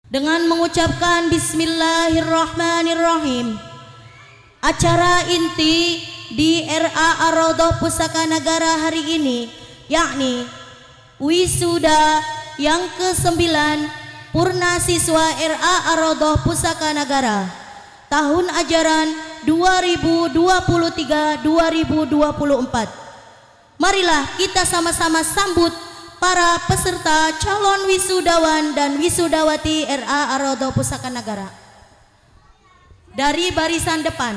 Dengan mengucapkan Bismillahirrahmanirrahim, acara inti di RA Ar-Raudhah Pusaka Negara hari ini yakni wisuda yang ke-9 Purna Siswa RA Ar-Raudhah Pusaka Negara tahun ajaran 2023-2024. Marilah kita sama-sama sambut para peserta calon wisudawan dan wisudawati RA Ar-Raudhah Pusaka Negara. Dari barisan depan,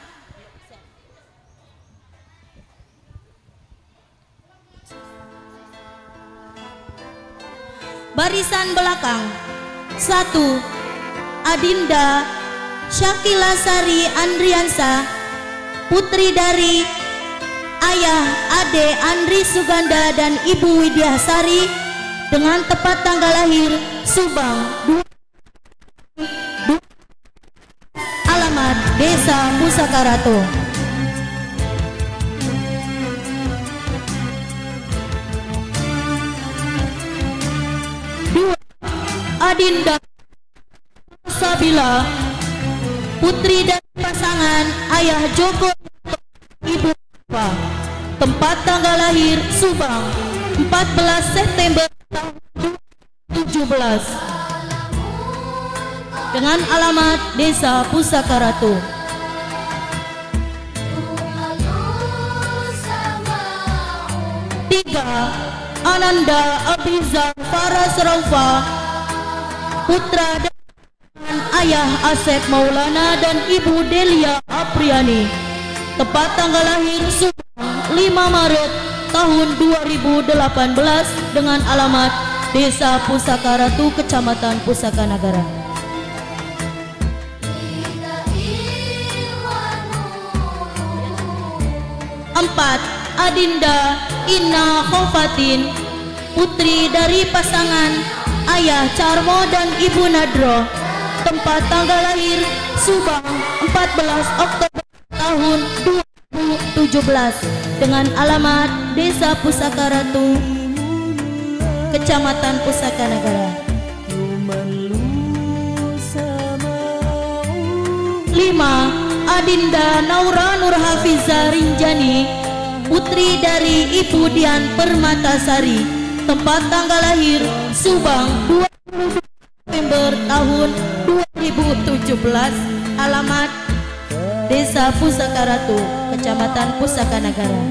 barisan belakang, 1. Adinda Syakila Sari Andriansa, putri dari Ayah Ade Andri Suganda dan Ibu Widya Sari, dengan tepat tanggal lahir Subang 2, alamat Desa Pusaka Ratu. 2. Adinda Sabila, putri dari pasangan Ayah Joko Ibu Pak, tempat tanggal lahir Subang 14 September tahun 2017, dengan alamat Desa Pusaka Ratu. 3. Ananda Abizar Faras Raufa, putra dan Ayah Asep Maulana dan Ibu Delia Apriani, tepat tanggal lahir Subang 5 Maret tahun 2018, dengan alamat Desa Pusaka Ratu, Kecamatan Pusaka Negara. 4. Adinda Ina Khofatin, putri dari pasangan Ayah Carmo dan Ibu Nadro, tempat tanggal lahir Subang 14 Oktober tahun 2017, dengan alamat Desa Pusaka Ratu, Kecamatan Pusaka Negara. 5. Adinda Naura Nurhafiza Rinjani, putri dari Ibu Dian Permatasari, tempat tanggal lahir Subang 22 November tahun 2017, alamat Desa Pusaka Ratu, Kecamatan Pusaka Negara.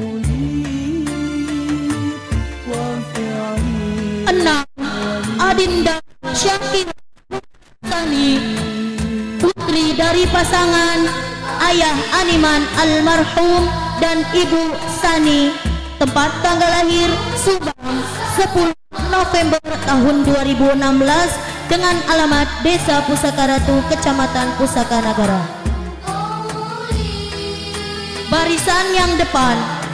6. Adinda Syakir Sani, putri dari pasangan Ayah Animan almarhum dan Ibu Sani, tempat tanggal lahir Subang 10 November tahun 2016, dengan alamat Desa Pusaka Ratu, Kecamatan Pusaka Negara. Barisan yang depan,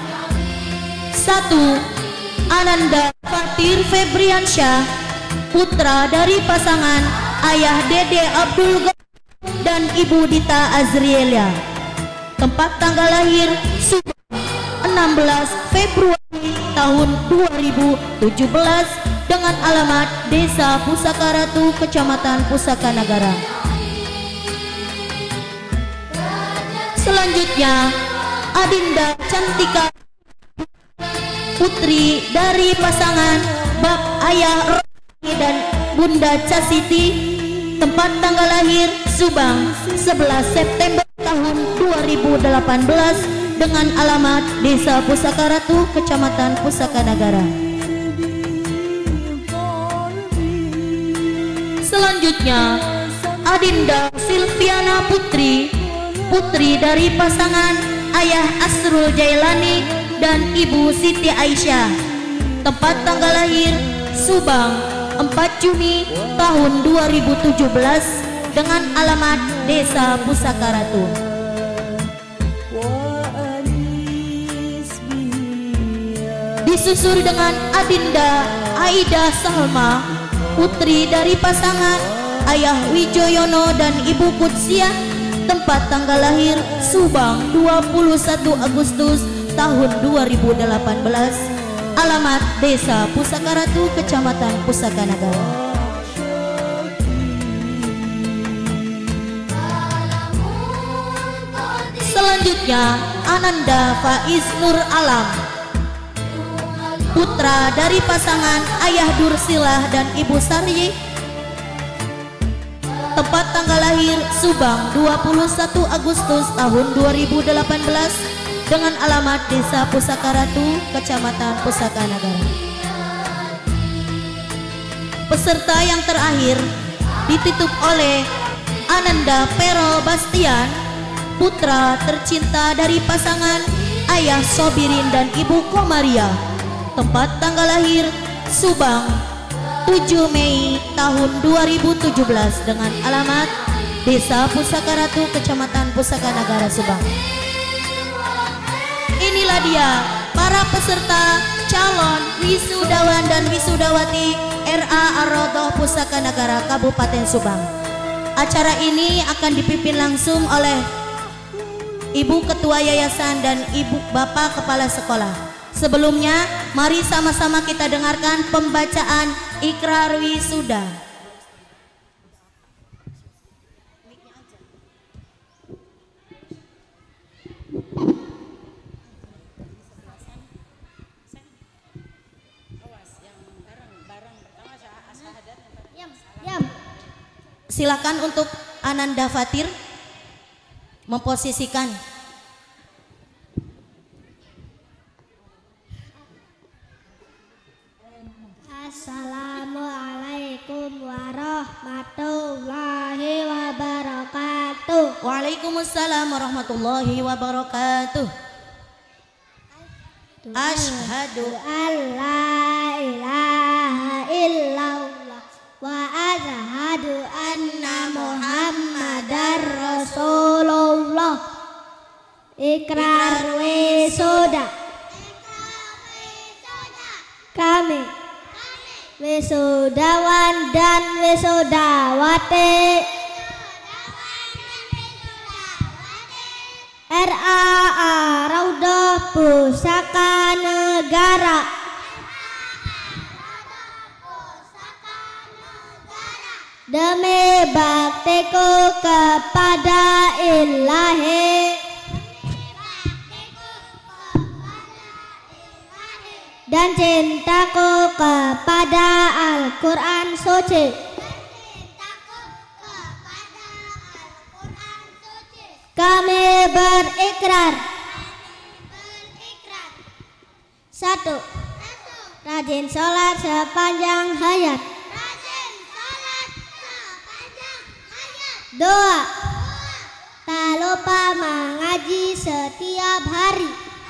1. Ananda Fatir Febriansyah, putra dari pasangan Ayah Dede Abdul dan Ibu Dita Azrielia, tempat tanggal lahir Subang 16 Februari tahun 2017, dengan alamat Desa Pusaka Ratu, Kecamatan Pusaka Negara. Selanjutnya, Adinda Cantika, putri dari pasangan Bap Ayah Rohani dan Bunda Casiti, tempat tanggal lahir Subang 11 September tahun 2018, dengan alamat Desa Pusaka Ratu, Kecamatan Pusaka Negara. Selanjutnya, Adinda Silviana Putri, putri dari pasangan Ayah Asrul Jailani dan Ibu Siti Aisyah, tempat tanggal lahir Subang 4 Juni tahun 2017, dengan alamat Desa Pusaka Ratu. Disusul dengan Adinda Aida Salma, putri dari pasangan Ayah Wijoyono dan Ibu Kutsiah, tempat tanggal lahir Subang 21 Agustus tahun 2018, alamat Desa Pusaka Ratu, Kecamatan Pusaka Negara. Selanjutnya Ananda Faiz Nur Alam, putra dari pasangan Ayah Dursilah dan Ibu Sari. Tempat tanggal lahir Subang 21 Agustus tahun 2018 dengan alamat Desa Pusaka Ratu, Kecamatan Pusaka Nagara. Peserta yang terakhir ditutup oleh Ananda Pero Bastian, putra tercinta dari pasangan Ayah Sobirin dan Ibu Komaria. Tempat tanggal lahir Subang 7 Mei tahun 2017 dengan alamat Desa Pusaka Ratu, Kecamatan Pusaka Nagara, Subang. Inilah dia para peserta calon wisudawan dan wisudawati RA Ar-Raudhah Pusaka Nagara Kabupaten Subang. Acara ini akan dipimpin langsung oleh Ibu Ketua Yayasan dan Ibu Bapak Kepala Sekolah. Sebelumnya, mari sama-sama kita dengarkan pembacaan Ikrar Wisuda. Silakan untuk Ananda Fatir memposisikan. Assalamualaikum warahmatullahi wabarakatuh. Waalaikumsalam warahmatullahi wabarakatuh. Asyhadu an la ilaha illallah wa asyhadu anna Muhammadar Rasulullah. Ikrar wisuda. Kami wisudawan dan wisudawati RA Ar-Raudhah Pusaka Negara demi baktiku kepada Ilahi dan cintaku kepada Al-Quran Suci. Kami berikrar. 1. Rajin sholat sepanjang hayat. 2. Tak lupa mengaji setiap hari.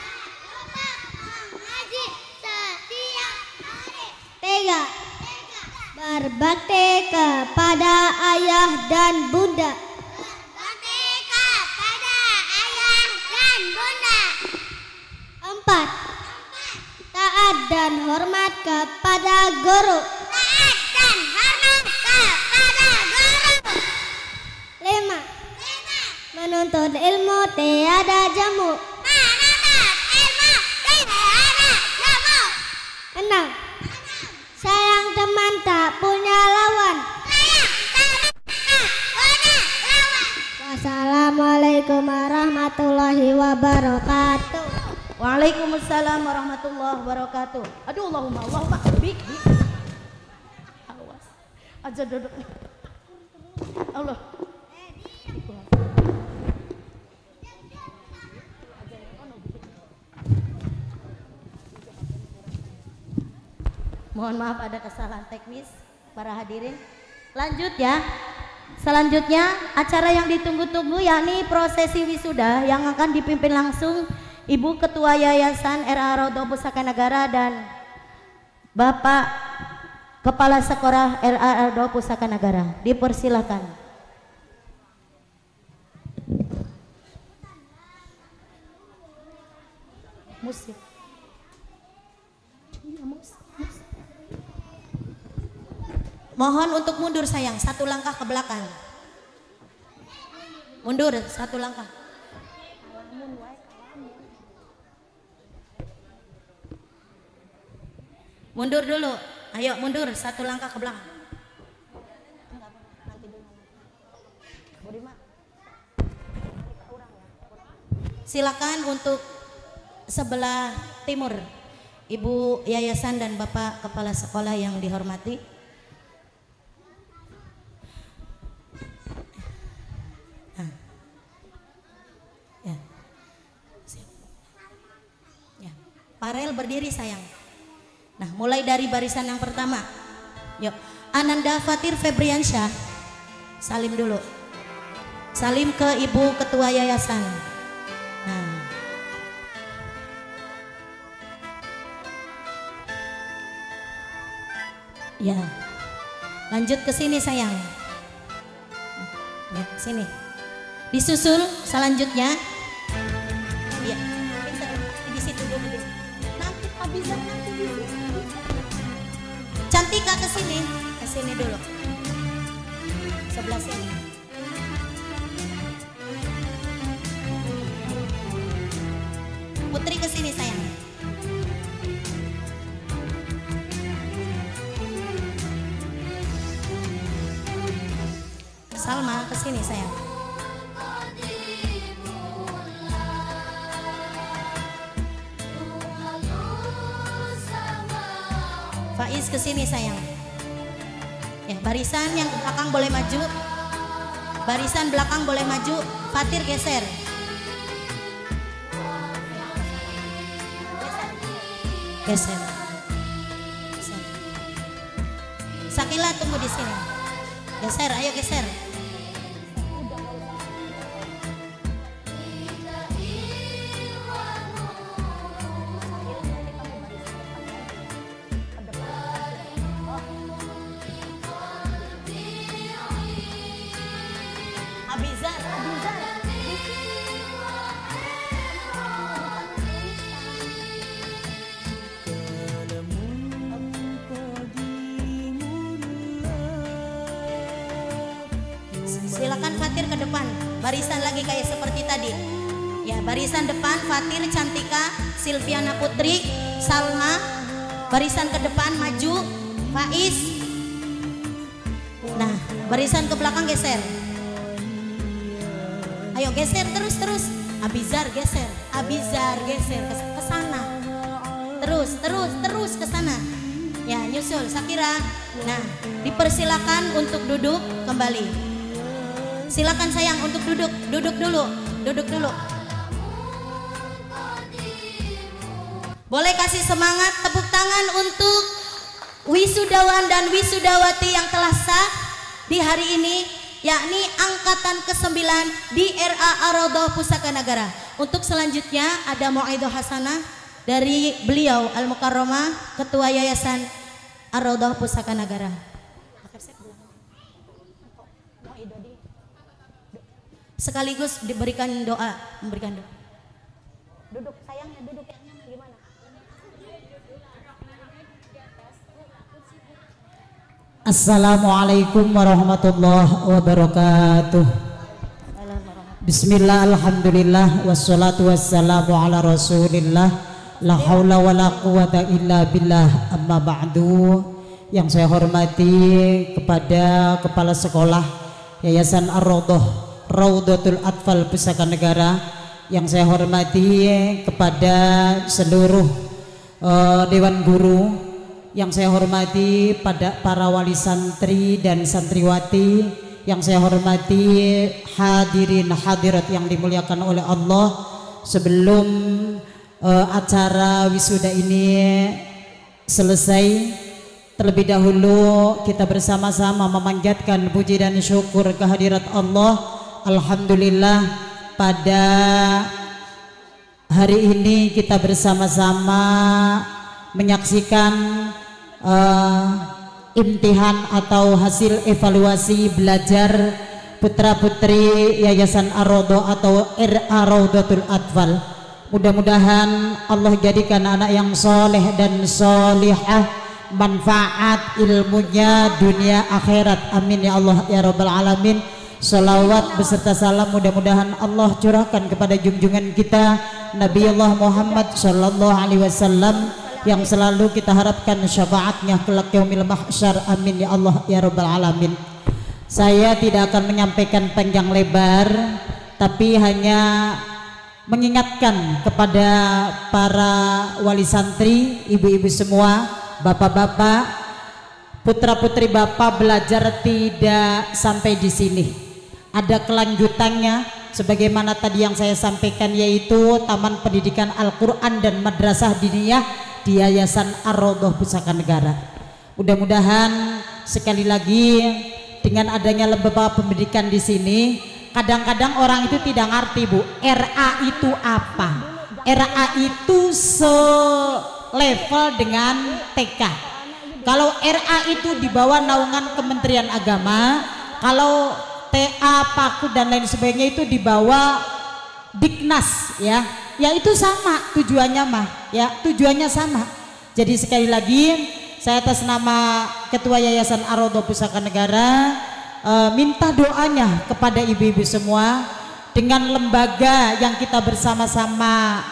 3. Berbakti kepada ayah dan bunda. 4. Taat dan hormat kepada guru. 5. Menuntut ilmu tiada jamu. 6. Sayang teman tak punya lawan. Wassalamualaikum warahmatullahi wabarakatuh. Waalaikumsalam warahmatullahi wabarakatuh. Aduh, Allahumma bik. Awas. Aja duduk. Allah. Mohon maaf ada kesalahan teknis para hadirin. Lanjut ya. Selanjutnya acara yang ditunggu-tunggu yakni prosesi wisuda yang akan dipimpin langsung Ibu Ketua Yayasan RA Ar-Raudhah Pusaka Nagara dan Bapak Kepala Sekolah RA Ar-Raudhah Pusaka Nagara. Dipersilakan. Musik. Mohon untuk mundur sayang, 1 langkah ke belakang. Mundur 1 langkah. Mundur dulu. Ayo mundur 1 langkah ke belakang. Silakan untuk sebelah timur, Ibu Yayasan dan Bapak Kepala Sekolah yang dihormati. Nah. Ya. Ya. Parel berdiri sayang. Nah, mulai dari barisan yang pertama. Yuk, Ananda Fatir Febriansyah. Salim dulu. Salim ke Ibu Ketua Yayasan. Nah. Ya. Lanjut ke sini sayang. Ya, sini. Disusul selanjutnya. Ya. Di situ dulu. Nanti habisnya nanti di sini. Cantika ke sini dulu. Sebelah sini. Putri ke sini sayang. Salma ke sini sayang. Faiz ke sini sayang. Ya, barisan yang belakang boleh maju. Barisan belakang boleh maju. Fatir geser. Geser. Sakila tunggu di sini. Geser, ayo geser. Silakan Fatir ke depan. Barisan lagi kayak seperti tadi. Ya, barisan depan Fatir, Cantika, Silviana Putri, Salma. Barisan ke depan maju Faiz. Nah, barisan ke belakang geser. Ayo geser terus. Abizar geser. Abizar geser ke sana. Terus ke sana. Ya, nyusul Sakira. Nah, dipersilakan untuk duduk kembali. Silakan sayang untuk duduk dulu. Boleh kasih semangat tepuk tangan untuk wisudawan dan wisudawati yang telah sah di hari ini, yakni angkatan ke-9 di RA Ar-Raudhah Pusaka Nagara. Untuk selanjutnya ada Mau'idhah Hasanah dari beliau Al-Mukarramah Ketua Yayasan Ar-Raudhah Pusaka Nagara. Sekaligus memberikan doa. Duduk sayangnya, duduk gimana? Assalamualaikum warahmatullahi wabarakatuh. Bismillah, alhamdulillah, wassalatu wassalamu ala rasulillah, la haula wa la quwata illa billah, amma ba'du. Yang saya hormati kepada Kepala Sekolah Yayasan Ar-Raudhah Raudhatul Atfal Pusaka Negara, yang saya hormati kepada seluruh Dewan Guru, yang saya hormati pada para wali santri dan santriwati, yang saya hormati hadirin hadirat yang dimuliakan oleh Allah. Sebelum acara wisuda ini selesai, terlebih dahulu kita bersama-sama memanjatkan puji dan syukur kehadirat Allah. Alhamdulillah, pada hari ini kita bersama-sama menyaksikan imtihan atau hasil evaluasi belajar putra-putri Yayasan Ar-Raudhah atau RA Raudhatul Atfal. Mudah-mudahan Allah jadikan anak yang soleh dan solihah, manfaat ilmunya dunia akhirat. Amin ya Allah ya Rabbal Alamin. Salawat beserta salam mudah-mudahan Allah curahkan kepada junjungan kita Nabi Allah Muhammad sallallahu alaihi wasallam, yang selalu kita harapkan syafaatnya kelak yaumil mahsyar. Amin ya Allah ya Rabbal Alamin. Saya tidak akan menyampaikan panjang lebar, tapi hanya mengingatkan kepada para wali santri, ibu-ibu semua, bapak-bapak, putra-putri Bapak belajar tidak sampai di sini. Ada kelanjutannya sebagaimana tadi yang saya sampaikan, yaitu Taman Pendidikan Al-Qur'an dan Madrasah Diniyah di Yayasan Ar-Raudhah Pusaka Negara. Mudah-mudahan sekali lagi dengan adanya lembaga pendidikan di sini, kadang-kadang orang itu tidak ngerti, Bu, RA itu apa. RA itu selevel dengan TK. Kalau RA itu di bawah naungan Kementerian Agama, kalau TA, PAKU dan lain sebagainya itu di bawah Diknas, ya. Ya itu sama tujuannya mah, ya, tujuannya sama. Jadi sekali lagi saya atas nama Ketua Yayasan Ar-Raudhah Pusaka Negara minta doanya kepada ibu-ibu semua, dengan lembaga yang kita bersama-sama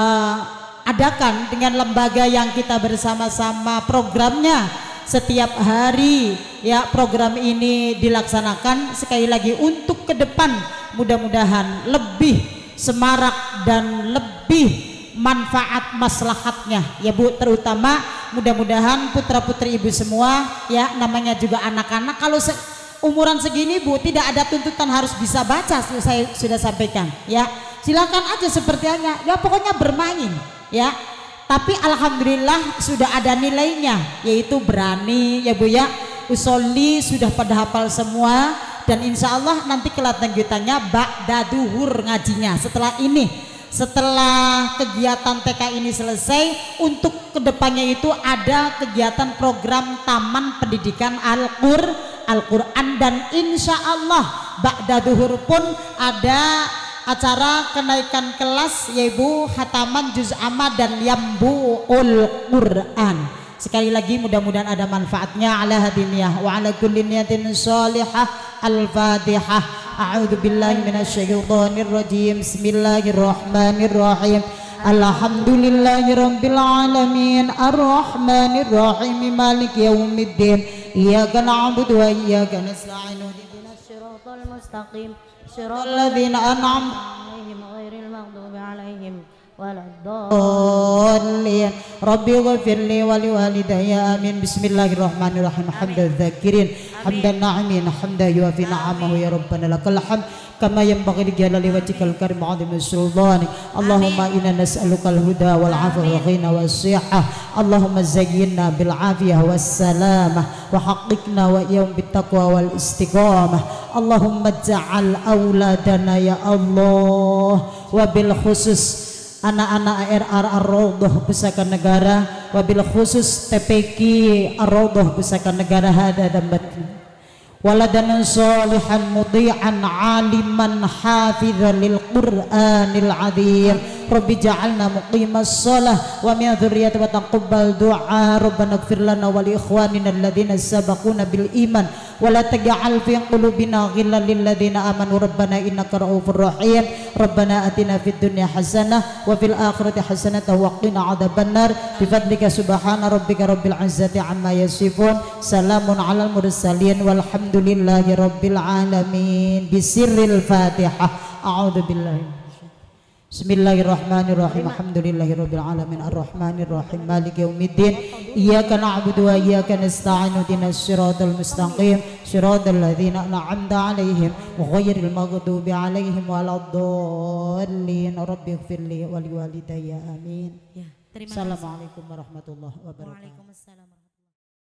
adakan, dengan lembaga yang kita bersama-sama programnya setiap hari, ya, program ini dilaksanakan. Sekali lagi untuk ke depan mudah-mudahan lebih semarak dan lebih manfaat maslahatnya, ya Bu. Terutama mudah-mudahan putra-putri ibu semua, ya, namanya juga anak-anak, kalau umuran segini, Bu, tidak ada tuntutan harus bisa baca, saya sudah sampaikan, ya. Silakan aja sepertinya, ya, pokoknya bermain, ya. Tapi alhamdulillah sudah ada nilainya, yaitu berani, ya Bu, ya. Usolli sudah pada hafal semua, dan insya Allah nanti kelanjutannya ba'da duhur ngajinya. Setelah ini, setelah kegiatan TK ini selesai, untuk kedepannya itu ada kegiatan program Taman Pendidikan Al-Qur'an, dan insya Allah ba'da duhur pun ada acara kenaikan kelas, yaitu khataman juz amma dan yambu'ul Qur'an. Sekali lagi mudah-mudahan ada manfaatnya. Ala hadiniyah wa ala kulli niyatin shalihah. Al-Fatihah. A'udzu billahi minasyaitonir rajim. Bismillahirrahmanirrahim. Alhamdulillahirabbil alamin. Arrahmanir rahim. Maliki yaumiddin. Iyyaka na'budu wa iyyaka nasta'in. Ihdinas siratal mustaqim. Shiratal ladzina an'amta 'alaihim ghairil maghdubi 'alaihim waladdallin. Rabbi ighfirli wa liwalidayya amin. Bismillahirrahmanirrahim. Hamdan dzakirin, hamdan na'imin, hamdan yuafi na'amahu ya rabbana lakal hamd kama yanbaghi li jalali wajhikal karim 'azimi sultani. Allahumma inna nas'alukal huda wal 'afwa wal ghina was sihah. Allahumma zayyinna bil 'afiyah was salamah wa haqqiqna wa iyam bit taqwa wal istiqamah. Allahumma ja'al auladana ya Allah, wa bil khusus anak-anak RR Ar-Raudhah Pusaka Negara, wabil khusus TPQ Ar-Raudhah Pusaka Negara, hada dan batin, waladan salihan muti'an aliman hafizan lil Qur'anil azim. Rabbi ja'alna muqimas shalah wa min dzurriyyatina wa taqabbal du'a. Rabbana ighfir lana wa li ikhwanina alladhina sabaquna bil iman wa la taj'al fi qulubina ghillan lil ladzina amanu rabbana innaka ra'ufur rahim. Rabbana atina fid dunya hasanah wa fil akhirati hasanah wa qina adzabannar. Bi fadlika subhana rabbika rabbil izzati amma yasifun. Salamun alal mursalin walhamdulillahi rabbil alamin. Bisirril Fatihah. A'udzu billahi. Bismillahirrahmanirrahim. Alhamdulillahirabbil alamin. Arrahmanirrahim. Maliki yaumiddin. Iyyaka na'budu wa iyyaka nasta'in. Ihdinas siratal mustaqim. Siratal ladzina an'amta 'alaihim ghairil maghdubi 'alaihim waladdallin. Rabbi ighfirli wa liwalidayya amin. Ya, terima kasih. Assalamualaikum warahmatullahi wabarakatuh. Waalaikumsalam.